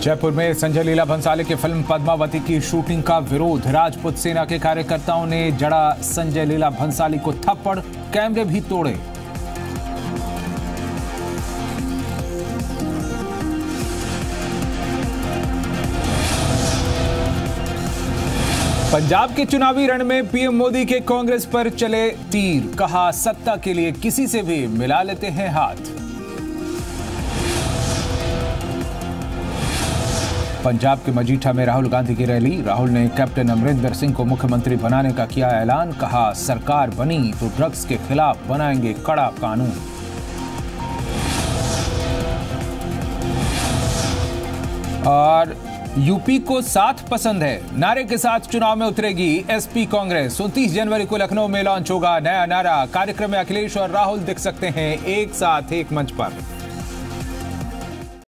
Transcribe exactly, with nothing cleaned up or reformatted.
जयपुर में संजय लीला भंसाली की फिल्म पद्मावती की शूटिंग का विरोध। राजपूत सेना के कार्यकर्ताओं ने जड़ा संजय लीला भंसाली को थप्पड़, कैमरे भी तोड़े। पंजाब के चुनावी रण में पीएम मोदी के कांग्रेस पर चले तीर। कहा, सत्ता के लिए किसी से भी मिला लेते हैं हाथ। पंजाब के मजीठा में राहुल गांधी की रैली। राहुल ने कैप्टन अमरिंदर सिंह को मुख्यमंत्री बनाने का किया ऐलान। कहा, सरकार बनी तो ड्रग्स के खिलाफ बनाएंगे कड़ा कानून। और यूपी को साथ पसंद है नारे के साथ चुनाव में उतरेगी एसपी कांग्रेस। उनतीस जनवरी को लखनऊ में लॉन्च होगा नया नारा। कार्यक्रम में अखिलेश और राहुल दिख सकते हैं एक साथ एक मंच पर।